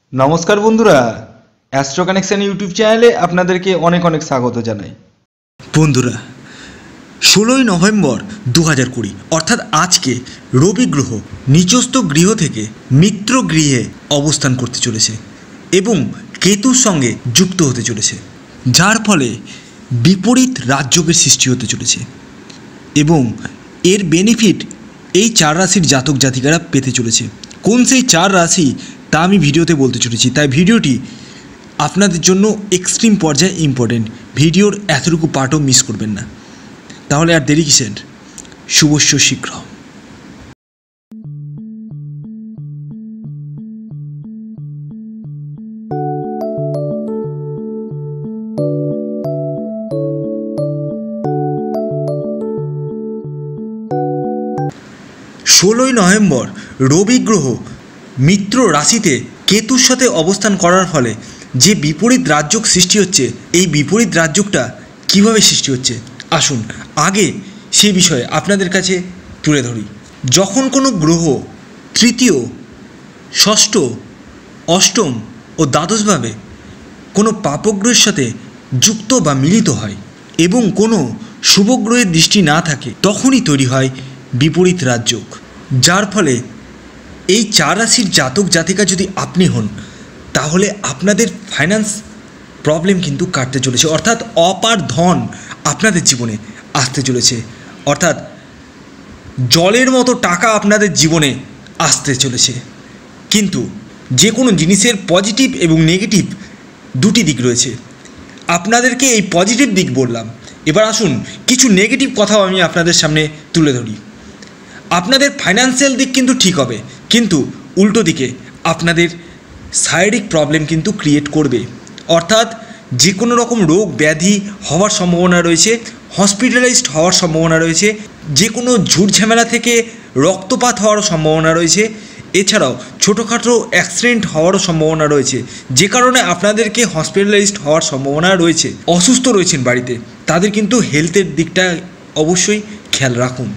নমস্কার বন্ধুরা, astro connection YouTube চ্যানেলে আপনাদেরকে অনেক অনেক স্বাগত জানাই। বন্ধুরা, 16ই নভেম্বর 2020 অর্থাৎ আজকে রবি গ্রহ নিচস্থ গৃহ থেকে মিত্র গৃহে অবস্থান করতে চলেছে এবং কেতুর সঙ্গে যুক্ত হতে চলেছে, যার ফলে বিপরীত রাজযোগের সৃষ্টি হতে চলেছে এবং এর বেনিফিট এই 4 রাশির জাতক জাতিকারা পেতে চলেছে। কোন সেই 4 রাশি তা আমি ভিডিওতে বলতে চলেছি, তাই ভিডিওটি আপনাদের জন্য এক্সট্রিম পর্যায়ে ইম্পর্টেন্ট। ভিডিওর এতটুকু পার্টও মিস করবেন না। তাহলে আর দেরি কিসের, শুভস্য শীঘ্র। ষোলোই নভেম্বর রবি গ্রহ মিত্র রাশিতে কেতুর সাথে অবস্থান করার ফলে যে বিপরীত রাজযোগ সৃষ্টি হচ্ছে, এই বিপরীত রাজযোগটা কিভাবে সৃষ্টি হচ্ছে আসুন আগে সেই বিষয়ে আপনাদের কাছে তুলে ধরি। যখন কোনো গ্রহ তৃতীয়, ষষ্ঠ, অষ্টম ও দ্বাদশভাবে কোনো পাপগ্রহের সাথে যুক্ত বা মিলিত হয় এবং কোনো শুভগ্রহের দৃষ্টি না থাকে, তখনই তৈরি হয় বিপরীত রাজযোগ, যার ফলে এই 4 রাশির জাতক জাতিকা যদি আপনি হন, তাহলে আপনাদের ফাইন্যান্স প্রবলেম কিন্তু কাটতে চলেছে, অর্থাৎ অপার ধন আপনাদের জীবনে আসতে চলেছে, অর্থাৎ জলের মতো টাকা আপনাদের জীবনে আসতে চলেছে। কিন্তু যে কোনো জিনিসের পজিটিভ এবং নেগেটিভ দুটি দিক রয়েছে। আপনাদেরকে এই পজিটিভ দিক বললাম, এবার আসুন কিছু নেগেটিভ কথাও আমি আপনাদের সামনে তুলে ধরি। আপনাদের ফাইন্যান্সিয়াল দিক কিন্তু ঠিক হবে, কিন্তু উল্টো দিকে আপনাদের শারীরিক প্রবলেম কিন্তু ক্রিয়েট করবে, অর্থাৎ যে কোনো রকম রোগ ব্যাধি হওয়ার সম্ভাবনা রয়েছে, হসপিটালাইজড হওয়ার সম্ভাবনা রয়েছে, যে কোনো ঝুটঝামেলা থেকে রক্তপাত হওয়ারও সম্ভাবনা রয়েছে, এছাড়াও ছোটোখাটো অ্যাক্সিডেন্ট হওয়ারও সম্ভাবনা রয়েছে, যে কারণে আপনাদেরকে হসপিটালাইজড হওয়ার সম্ভাবনা রয়েছে। অসুস্থ রয়েছেন বাড়িতে, তাদের কিন্তু হেলথের দিকটা অবশ্যই খেয়াল রাখুন।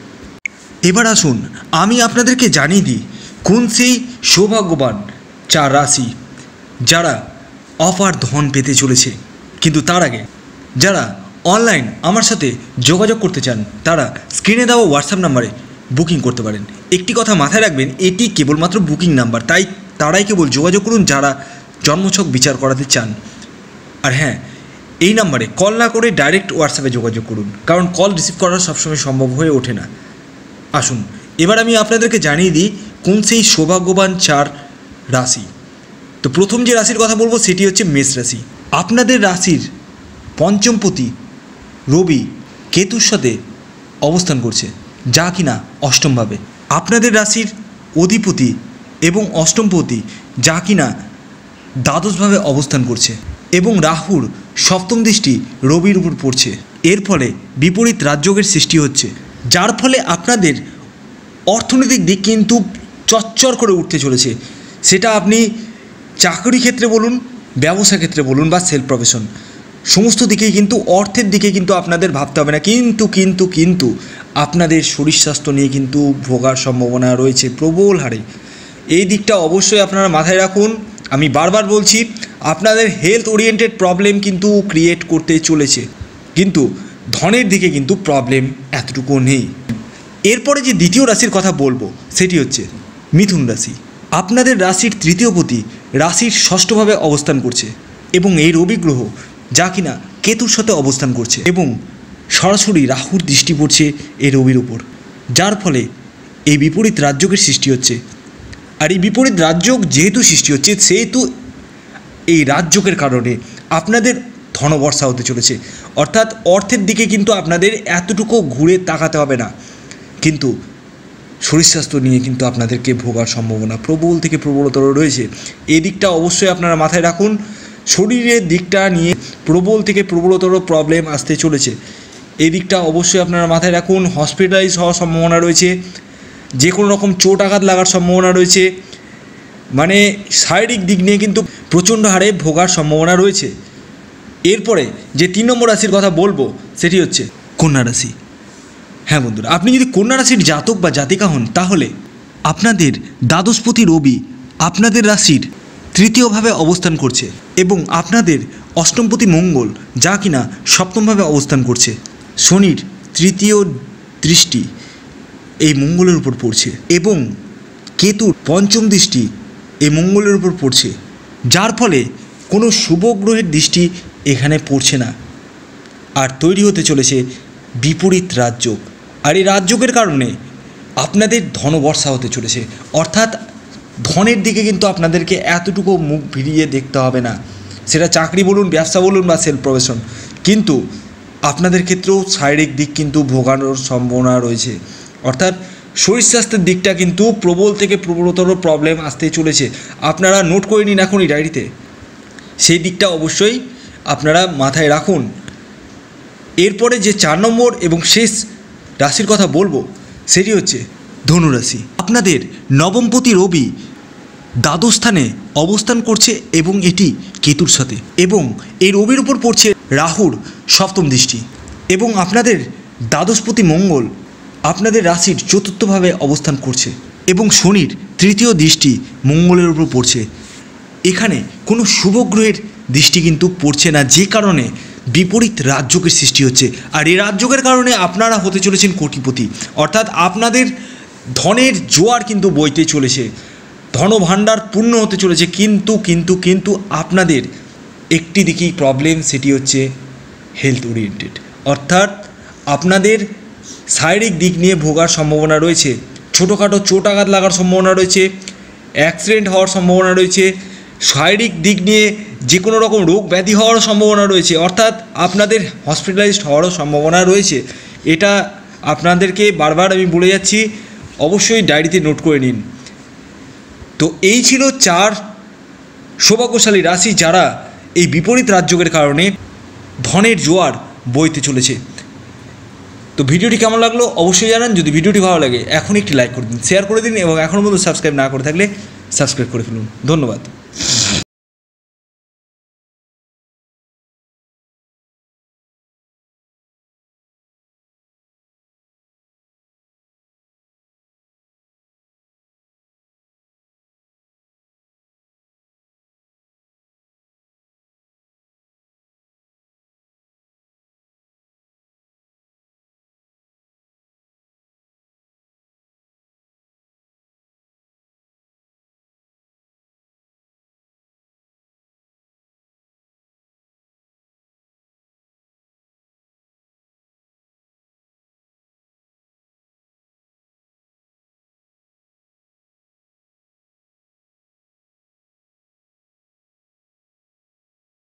এবার আসুন আমি আপনাদেরকে জানিয়ে দিই কোন সেই সৌভাগ্যবান 4 রাশি যারা অপার ধন পেতে চলেছে। কিন্তু তার আগে যারা অনলাইন আমার সাথে যোগাযোগ করতে চান, তারা স্ক্রিনে দেওয়া হোয়াটসঅ্যাপ নাম্বারে বুকিং করতে পারেন। একটি কথা মাথায় রাখবেন, এটি কেবলমাত্র বুকিং নাম্বার, তাই তারাই কেবল যোগাযোগ করুন যারা জন্মছক বিচার করাতে চান। আর হ্যাঁ, এই নাম্বারে কল না করে ডাইরেক্ট হোয়াটসঅ্যাপে যোগাযোগ করুন, কারণ কল রিসিভ করা সবসময় সম্ভব হয়ে ওঠে না। আসুন এবার আমি আপনাদেরকে জানিয়ে দিই কোন সেই সৌভাগ্যবান 4 রাশি। তো প্রথম যে রাশির কথা বলবো সেটি হচ্ছে মেষ রাশি। আপনাদের রাশির পঞ্চমপতি রবি কেতুর সাথে অবস্থান করছে, যা কিনা অষ্টমভাবে। আপনাদের রাশির অধিপতি এবং অষ্টমপতি যা কিনা দ্বাদশভাবে অবস্থান করছে এবং রাহুর সপ্তম দৃষ্টি রবির উপর পড়ছে। এর ফলে বিপরীত রাজযোগের সৃষ্টি হচ্ছে, যার ফলে আপনাদের অর্থনৈতিক দিক কিন্তু চচ্চর করে উঠতে চলেছে। সেটা আপনি চাকরি ক্ষেত্রে বলুন, ব্যবসা ক্ষেত্রে বলুন বা সেলফ প্রফেশন, সমস্ত দিকেই কিন্তু অর্থের দিকে কিন্তু আপনাদের ভাবতে হবে না। কিন্তু আপনাদের শরীর স্বাস্থ্য নিয়ে কিন্তু ভোগার সম্ভাবনা রয়েছে প্রবল হারে। এই দিকটা অবশ্যই আপনারা মাথায় রাখুন। আমি বারবার বলছি, আপনাদের হেলথ ওরিয়েন্টেড প্রবলেম কিন্তু ক্রিয়েট করতে চলেছে, কিন্তু ধনের দিকে কিন্তু প্রবলেম এতটুকু নেই। এরপরে যে দ্বিতীয় রাশির কথা বলবো সেটি হচ্ছে মিথুন রাশি। আপনাদের রাশির তৃতীয়পতি রাশির ষষ্ঠভাবে অবস্থান করছে এবং এই রবি গ্রহ যা কিনা কেতুর সাথে অবস্থান করছে এবং সরাসরি রাহুর দৃষ্টি পড়ছে এই রবির উপর, যার ফলে এই বিপরীত রাজযোগের সৃষ্টি হচ্ছে। আর এই বিপরীত রাজযোগ যেহেতু সৃষ্টি হচ্ছে, সেহেতু এই রাজযোগের কারণে আপনাদের ধনবর্ষা হতে চলেছে, অর্থাৎ অর্থের দিকে কিন্তু আপনাদের এতটুকু ঘুরে তাকাতে হবে না, কিন্তু শরীর স্বাস্থ্য নিয়ে কিন্তু আপনাদেরকে ভোগার সম্ভাবনা প্রবল থেকে প্রবলতর রয়েছে। এই দিকটা অবশ্যই আপনারা মাথায় রাখুন। শরীরের দিকটা নিয়ে প্রবল থেকে প্রবলতর প্রবলেম আসতে চলেছে, এই দিকটা অবশ্যই আপনারা মাথায় রাখুন। হসপিটালাইজ হওয়ার সম্ভাবনা রয়েছে, যে কোনো রকম চোট আঘাত লাগার সম্ভাবনা রয়েছে, মানে শারীরিক দিক নিয়ে কিন্তু প্রচণ্ড হারে ভোগার সম্ভাবনা রয়েছে। এরপরে যে 3 নম্বর রাশির কথা বলবো সেটি হচ্ছে কন্যা রাশি। হ্যাঁ বন্ধুরা, আপনি যদি কন্যা রাশির জাতক বা জাতিকা হন, তাহলে আপনাদের দ্বাদশপতি রবি আপনাদের রাশির তৃতীয়ভাবে অবস্থান করছে এবং আপনাদের অষ্টমপতি মঙ্গল যা কিনা সপ্তমভাবে অবস্থান করছে। শনির তৃতীয় দৃষ্টি এই মঙ্গলের উপর পড়ছে এবং কেতুর পঞ্চম দৃষ্টি এই মঙ্গলের উপর পড়ছে, যার ফলে কোনো শুভ গ্রহের দৃষ্টি এখানে পড়ছে না। আর তৈরি হতে চলেছে বিপরীত রাজযোগ। আর এই রাজযোগের কারণে আপনাদের ধনবর্ষা হতে চলেছে, অর্থাৎ ধনের দিকে কিন্তু আপনাদেরকে এতটুকু মুখ ভিড়িয়ে দেখতে হবে না। সেটা চাকরি বলুন, ব্যবসা বলুন বা সেলফ প্রফেশন, কিন্তু আপনাদের ক্ষেত্রেও শারীরিক দিক কিন্তু ভোগানোর সম্ভাবনা রয়েছে। অর্থাৎ শরীর স্বাস্থ্যের দিকটা কিন্তু প্রবল থেকে প্রবলতর প্রবলেম আসতে চলেছে। আপনারা নোট করে নিন এখনই ডায়েরিতে, সেই দিকটা অবশ্যই আপনারা মাথায় রাখুন। এরপরে যে 4 নম্বর এবং শেষ রাশির কথা বলবো সেটি হচ্ছে ধনুরাশি। আপনাদের নবমপতি রবি দ্বাদশ স্থানে অবস্থান করছে এবং এটি কেতুর সাথে, এবং এই রবির উপর পড়ছে রাহুর সপ্তম দৃষ্টি, এবং আপনাদের দ্বাদশপতি মঙ্গল আপনাদের রাশির চতুর্থভাবে অবস্থান করছে এবং শনির তৃতীয় দৃষ্টি মঙ্গলের উপর পড়ছে। এখানে কোনো শুভ গ্রহের দৃষ্টি কিন্তু পড়ছে না, যে কারণে বিপরীত রাজযোগের সৃষ্টি হচ্ছে। আর এই রাজযোগের কারণে আপনারা হতে চলেছেন কোটিপতি, অর্থাৎ আপনাদের ধনের জোয়ার কিন্তু বইতে চলেছে, ধনভাণ্ডার পূর্ণ হতে চলেছে। কিন্তু আপনাদের একটি দিকেই প্রবলেম, সেটি হচ্ছে হেলথ ওরিয়েন্টেড, অর্থাৎ আপনাদের শারীরিক দিক নিয়ে ভোগার সম্ভাবনা রয়েছে। ছোটোখাটো চোট আঘাত লাগার সম্ভাবনা রয়েছে, অ্যাক্সিডেন্ট হওয়ার সম্ভাবনা রয়েছে, শারীরিক দিক নিয়ে যে কোনো রকম রোগ ব্যাধি হওয়ারও সম্ভাবনা রয়েছে, অর্থাৎ আপনাদের হসপিটালাইজড হওয়ারও সম্ভাবনা রয়েছে। এটা আপনাদেরকে বারবার আমি বলে যাচ্ছি, অবশ্যই ডায়েরিতে নোট করে নিন। তো এই ছিল 4 সৌভাগ্যশালী রাশি যারা এই বিপরীত রাজযোগের কারণে ধনের জোয়ার বইতে চলেছে। তো ভিডিওটি কেমন লাগলো অবশ্যই জানান। যদি ভিডিওটি ভালো লাগে এখন একটি লাইক করে দিন, শেয়ার করে দিন এবং এখনও পর্যন্ত সাবস্ক্রাইব না করে থাকলে সাবস্ক্রাইব করে ফেলুন। ধন্যবাদ।